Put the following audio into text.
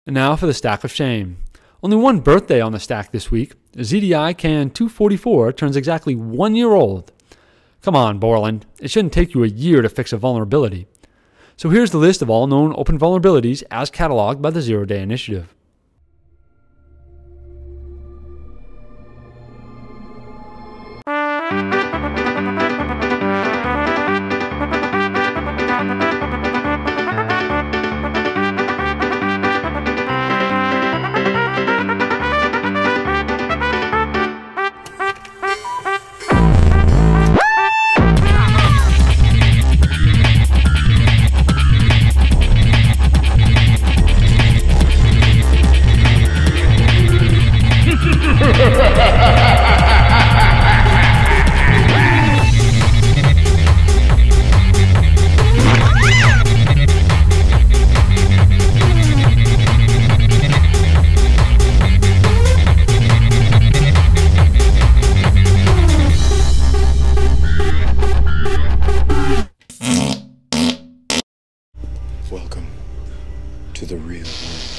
And now for the stack of shame. Only one birthday on the stack this week. ZDI CAN 244 turns exactly 1 year old. Come on, Borland. It shouldn't take you a year to fix a vulnerability. So here's the list of all known open vulnerabilities as cataloged by the Zero Day Initiative. Welcome to the real world.